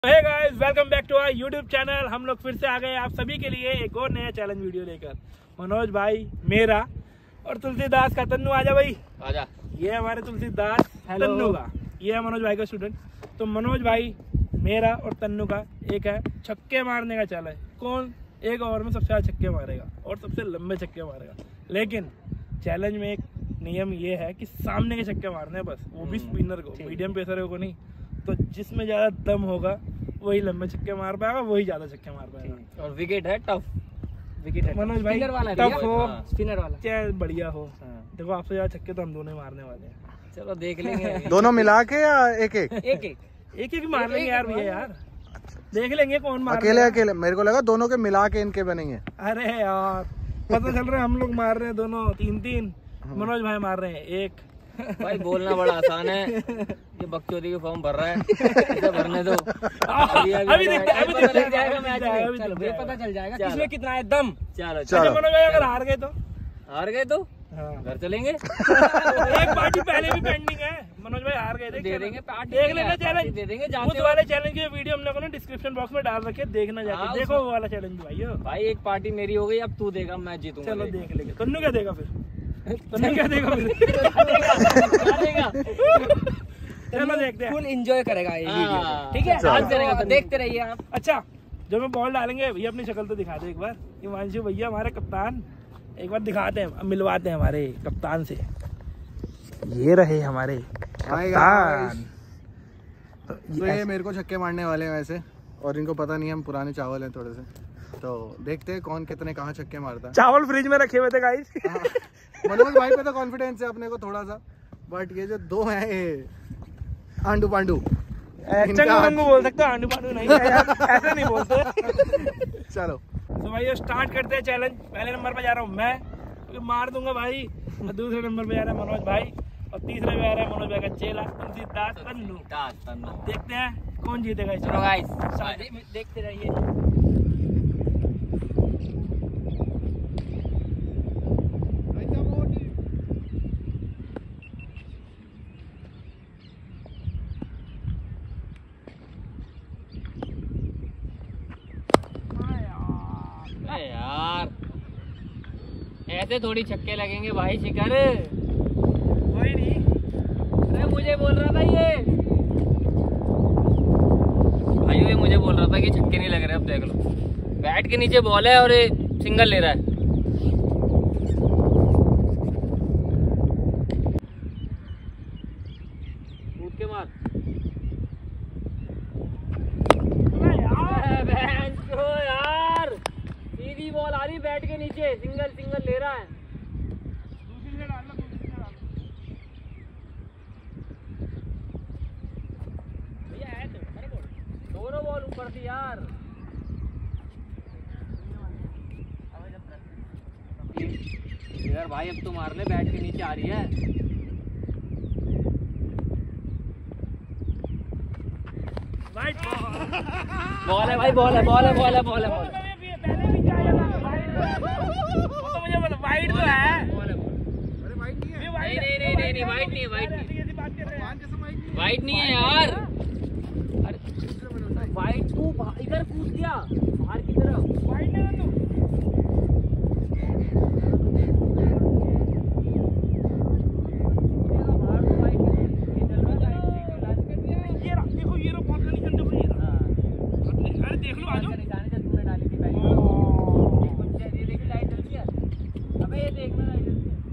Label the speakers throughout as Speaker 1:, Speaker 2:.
Speaker 1: Hey guys, welcome back to our YouTube channel. हम लोग फिर से आ गए आप सभी के लिए एक और नया चैलेंज वीडियो लेकर। मनोज भाई मेरा और तुलसीदास का। तन्नू आजा भाई,
Speaker 2: आजा।
Speaker 1: ये हमारे तुलसीदास तन्नू का, ये है मनोज भाई का स्टूडेंट। तो मनोज भाई मेरा और तन्नू का एक है छक्के मारने का चैलेंज। कौन एक ओवर में सबसे ज्यादा छक्के मारेगा और सबसे लंबे छक्के मारेगा। लेकिन चैलेंज में एक नियम ये है कि सामने के छक्के मारने हैं बस, वो भी स्पिनर को, मीडियम पेसर को नहीं। तो जिसमें ज्यादा दम होगा वही लंबे छक्के मार पाएगा, वही ज्यादा छक्के मार पाएगा।
Speaker 2: और विकेट है टफ,
Speaker 1: विकेट है मनोज भाई, टफ हो
Speaker 2: स्पिनर वाला
Speaker 1: चाहे बढ़िया हो। देखो आपसे ज्यादा छक्के तो हम दोनों ही मारने वाले हैं।
Speaker 2: चलो देख लेंगे।
Speaker 3: दोनों मिला के या एक एक
Speaker 2: एक एक
Speaker 1: एक एक मार लेंगे यार भैया यार, देख लेंगे कौन मार।
Speaker 3: अकेले अकेले मेरे को लगा दोनों के मिला के इनके बनेंगे।
Speaker 1: अरे यार पता चल रहा है हम लोग मार रहे हैं दोनों तीन तीन, मनोज भाई मार रहे हैं एक।
Speaker 2: भाई बोलना बड़ा आसान है, ये बकचोदी के फॉर्म भर रहा है, इसे भरने दो। अभी
Speaker 1: देखते हैं,
Speaker 2: पता लग जाएगा मैच में।
Speaker 1: चलो भैया पता चल जाएगा
Speaker 2: किसमें
Speaker 1: कितना है दम।
Speaker 2: चलो
Speaker 1: चलो मनोज भाई अगर हार गए तो
Speaker 2: घर चलेंगे।
Speaker 1: एक पार्टी पहले भी पेंडिंग है। मनोज भाई हार गए थे,
Speaker 2: दे देंगे पार्टी,
Speaker 1: देख लेना चैलेंज
Speaker 2: दे देंगे।
Speaker 1: उस वाले चैलेंज की वीडियो हम लोगों ने डिस्क्रिप्शन बॉक्स में डाल रखे, देखना जाके देखो वो वाला चैलेंज भाई।
Speaker 2: भाई एक पार्टी मेरी हो गई, अब तू देगा मैं जीतूंगा।
Speaker 1: चलो देख लेंगे। तन्नू क्या देगा फिर, तन्नू क्या देगा फिर? चलो देखते हैं,
Speaker 4: फुल एंजॉय करेगा ये वीडियो,
Speaker 2: ठीक है। आज करेगा, देखते रहिए आप।
Speaker 1: अच्छा जब मैं बॉल डालेंगे भैया अपनी शक्ल तो दिखा दे एक बार। हिमांशु भैया हमारे कप्तान, एक बार दिखाते हैं, मिलवाते हैं हमारे कप्तान से। ये रहे हमारे कप्तान।
Speaker 3: तो ये मेरे को छक्के मारने वाले हैं वैसे, और इनको पता नहीं हम पुराने चावल हैं थोड़े से, तो देखते हैं कौन कितने कहाँ छक्के मारता है।
Speaker 1: चावल फ्रिज में रखे हुए थे गाइस।
Speaker 3: मनोज भाई पे तो कॉन्फिडेंस है अपने को थोड़ा सा, बट ये जो दो हैं ये आंडू पांडू,
Speaker 1: चंगू बोल सकते हो, आंडू पांडू नहीं है यार, ऐसे नहीं बोलते।
Speaker 3: चलो
Speaker 1: तो भाई स्टार्ट करते हैं चैलेंज। पहले नंबर पे जा रहा हूँ मैं, क्योंकि मार दूंगा भाई। और दूसरे नंबर पे जा रहा है मनोज भाई, और तीसरे पे आ रहा है मनोज भाई का चेला तुलसीदास तन्नू। देखते हैं कौन जीतेगा इस बार। देखते रहिए।
Speaker 2: यार ऐसे थोड़ी छक्के लगेंगे भाई शिखर।
Speaker 1: कोई नहीं,
Speaker 2: अरे मुझे बोल रहा था ये भाई, ये मुझे बोल रहा था कि छक्के नहीं लग रहे। अब देख लो, बैट के नीचे बॉल है और ये सिंगल ले रहा है। कूद के मार यार, सीधी बॉल आ रही बैट के नीचे, सिंगल सिंगल ले रहा है।
Speaker 1: दूसरी से डालना, दूसरी से डालना
Speaker 2: भैया है तो दोनों बॉल ऊपर थी यार। यार भाई अब तो मार ले, बैट के नीचे आ रही है। बॉल है भाई, बॉल है, बॉल है, बॉल है, बॉल है, बॉल है।
Speaker 1: पहले भी क्या वो तो मुझे बोला वाइड तो है।
Speaker 3: अरे वाइट नहीं है,
Speaker 2: नहीं वाइट नहीं है, वाइट नहीं, वाइट नहीं है यार। अरे वाइट तू इधर कूद दिया बाहर की तरफ,
Speaker 1: वाइड नहीं है। देख लो आज
Speaker 2: तूने डाली थी पहले, ये देखी लाइट जलती है। अबे ये देखना लाइट जलती है।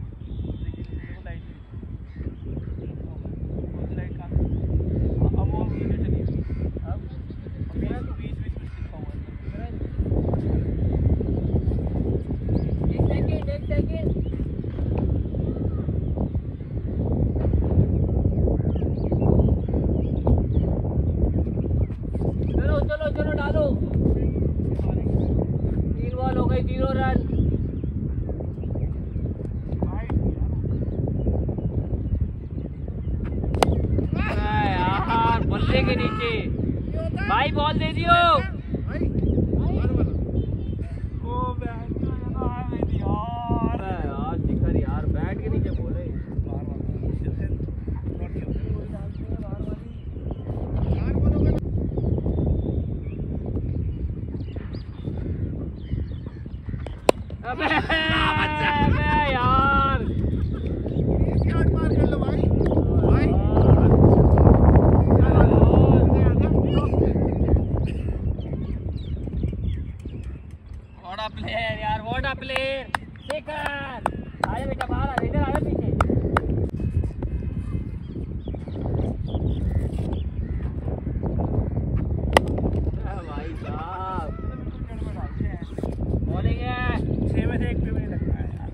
Speaker 1: लाइट का अब वो चली अब मेरा तो 20 कुछ लिखा हुआ है।
Speaker 2: एक सेकंड चलो डालो। 3 बॉल हो गई, 0 रन। यार बल्ले के नीचे भाई, बॉल दे दियो। यार शिखर यार, बैट के नीचे बोले। अबे यार
Speaker 3: मार कर लो भाई भाई
Speaker 2: व्हाट अ प्लेयर यार, व्हाट अ प्लेयर। शेखर आजा बेटा, बाहर आ, इधर आजा पीछे। भाई साहब बॉलिंग है,
Speaker 1: 6 में से 1 पे मुझे लगता है यार।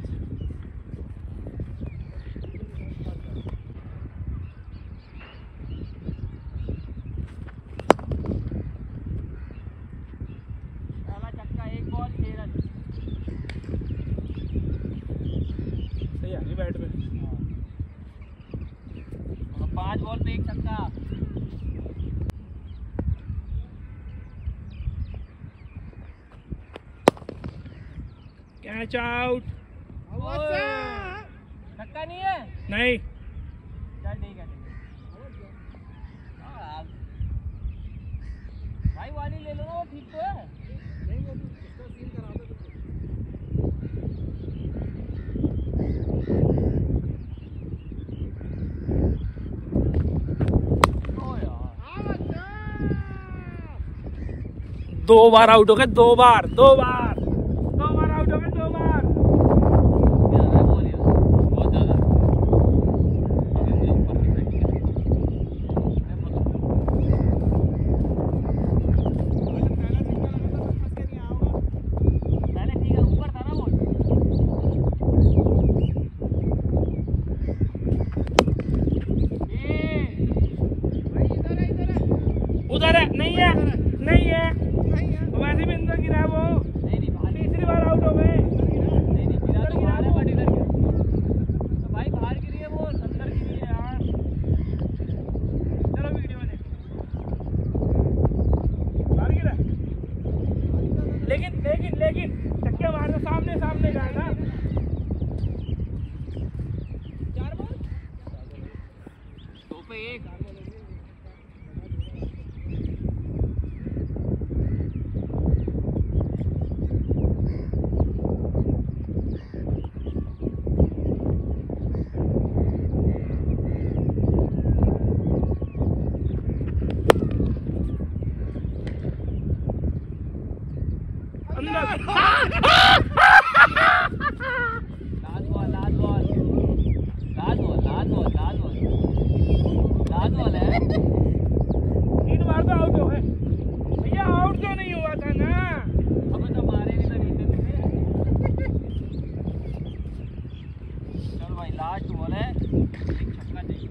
Speaker 2: पहला छक्का, 1 बॉल 6 रन।
Speaker 1: सही आ गई बैट पे।
Speaker 2: 5 बॉल पे 1 छक्का।
Speaker 1: Catch out.
Speaker 2: छक्का नहीं है,
Speaker 1: नहीं
Speaker 2: चल ठीक है। हाँ, भाई वाली ले लो ना, वो ठीक तो है। ओ यार,
Speaker 1: 2 बार आउट हो गए, 2 बार 2 बार आउट हो गए, 2 बार।
Speaker 2: क्या है बॉल यार, बहुत ज्यादा। अभी मुझे ऊपर दिख रही है। पहले ठीक है, ऊपर था ना बॉल।
Speaker 1: उधर है, नहीं है, नहीं है, वैसे भी अंदर गिरा है वो।
Speaker 2: नहीं बाहर,
Speaker 1: तीसरी बार आउट हो गए।
Speaker 2: नहीं गिरा तो बाहर है, बट इधर गिरा तो भाई बाहर गिरी है, वो अंदर गिरी है यार।
Speaker 1: चलो वीडियो में देखो, बाहर गिरा। लेकिन चक्के मारने सामने जाए ना।
Speaker 2: 4 बॉल 2 पे 1। लास्ट बॉल है।
Speaker 1: 3 बार तो आउट हो गए भैया, आउट क्यों नहीं हुआ था ना।
Speaker 2: अब तो मारे नहीं लगे थे। चलो भाई लास्ट बॉल है, एक छक्का चाहिए।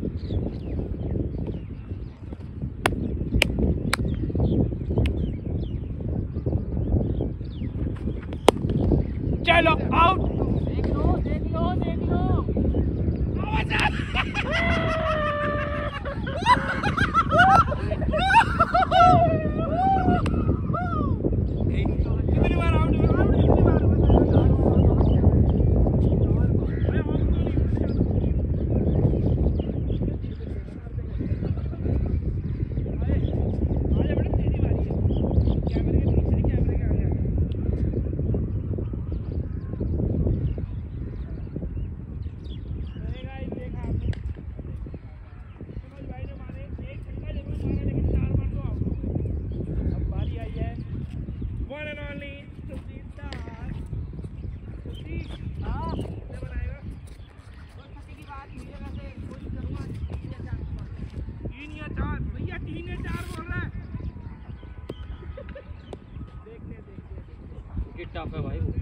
Speaker 1: चलो आउट।
Speaker 2: देख लो
Speaker 1: कितनी बार आउट हुआ, आउट कितनी बार
Speaker 2: टफ है भाई वो।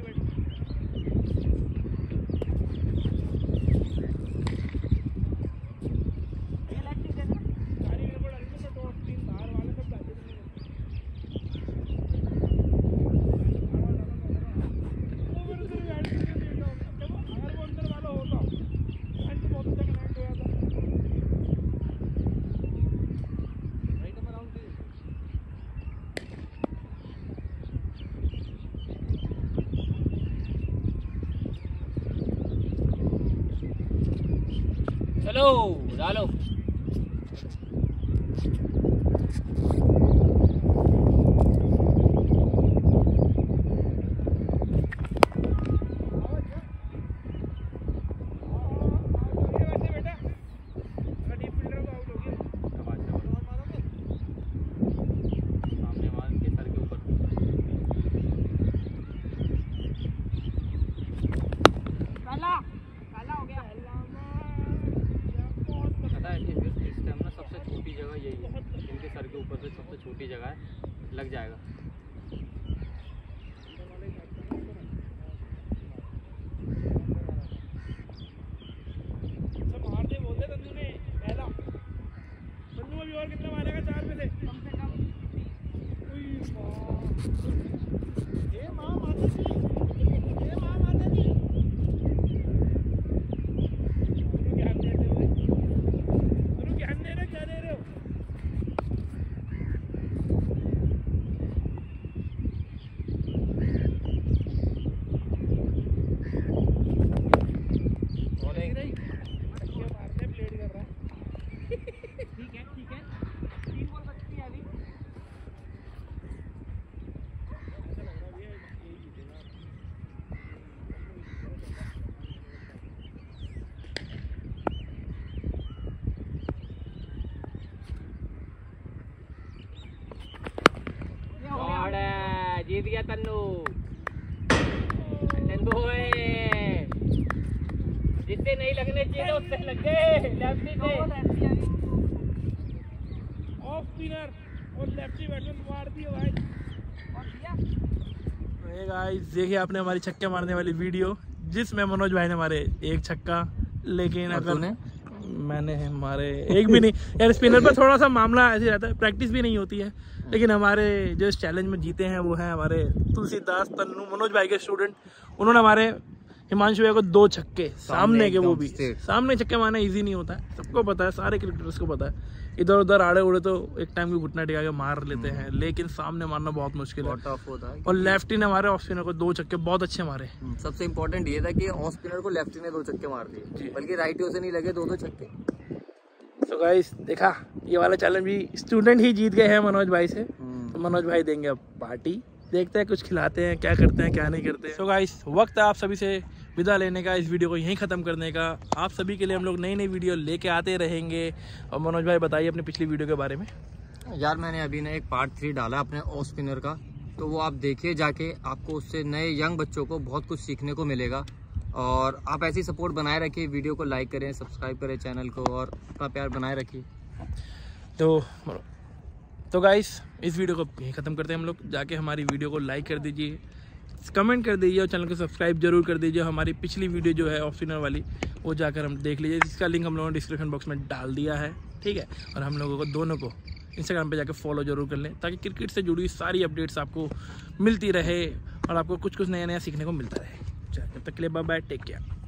Speaker 2: चलो डालो। जगह है, लग जाएगा।
Speaker 1: मारते बोलते तन्नू ने पहला। तन्नू अभी और कितना मारेगा 4 में से? कम से कम 30। ये माँ माता जी, ये माँ माता जी। ज्ञान दे रहे हो, ज्ञान दे रहे हो, क्या दे रहे हो?
Speaker 2: जीत गया तन्नू। तन्नू जिससे नहीं लगने चाहिए उससे लग गए, लेफ्टी से।
Speaker 1: ऑफ स्पिनर और लेफ्टी बैट्समैन मार दिए भाई। गाइस देखिए आपने हमारी छक्के मारने वाली वीडियो, जिसमें मनोज भाई ने मारे एक छक्का, लेकिन अगर मैंने मारे एक भी नहीं। यार स्पिनर पर थोड़ा सा मामला ऐसे रहता है, प्रैक्टिस भी नहीं होती है। लेकिन हमारे जो इस चैलेंज में जीते हैं वो हैं हमारे तुलसीदास तन्नू, मनोज भाई के स्टूडेंट। उन्होंने हमारे हिमांशु भैया को 2 छक्के सामने के, वो भी सामने छक्के मारना इजी नहीं होता है, सबको पता है, सारे क्रिकेटर्स को पता है। इधर उधर आड़े उड़े तो एक टाइम की घुटना टिका के मार लेते हैं, लेकिन सामने मारना बहुत मुश्किल है,
Speaker 3: टफ होता है।
Speaker 1: और लेफ्टी ने हमारे ऑफ स्पिनर को 2 छक्के बहुत अच्छे मारे।
Speaker 2: सबसे इम्पोर्टेंट ये था कि ऑफ स्पिनर को लेफ्टी ने 2 छक्के मार दिए, बल्कि राइटियों से नहीं लगे 2 छक्के।
Speaker 1: तो गाइस देखा, ये वाला चैलेंज भी स्टूडेंट ही जीत गए हैं मनोज भाई से। तो मनोज भाई देंगे अब पार्टी, देखते हैं कुछ खिलाते हैं, क्या करते हैं क्या नहीं करते हैं। तो गाइस वक्त है आप सभी से विदा लेने का, इस वीडियो को यहीं ख़त्म करने का। आप सभी के लिए हम लोग नई नई वीडियो लेके आते रहेंगे। और मनोज भाई बताइए अपनी पिछली वीडियो के बारे में।
Speaker 2: यार मैंने अभी ना एक पार्ट 3 डाला अपने ऑफ स्पिनर का, तो वो आप देखिए जाके, आपको उससे नए यंग बच्चों को बहुत कुछ सीखने को मिलेगा। और आप ऐसी सपोर्ट बनाए रखिए, वीडियो को लाइक करें, सब्सक्राइब करें चैनल को, और अपना प्यार बनाए रखिए।
Speaker 1: तो गाइस इस वीडियो को यहीं ख़त्म करते हैं हम लोग। जाके हमारी वीडियो को लाइक कर दीजिए, कमेंट कर दीजिए, और चैनल को सब्सक्राइब जरूर कर दीजिए। हमारी पिछली वीडियो जो है ऑफ स्पिनर वाली, वो जाकर हम देख लीजिए, जिसका लिंक हम लोगों ने डिस्क्रिप्शन बॉक्स में डाल दिया है, ठीक है। और हम लोगों को दोनों को इंस्टाग्राम पे जाकर फॉलो जरूर कर लें, ताकि क्रिकेट से जुड़ी सारी अपडेट्स आपको मिलती रहे और आपको कुछ कुछ नया नया सीखने को मिलता रहे। तब तक के लिए बाय बाय, टेक केयर।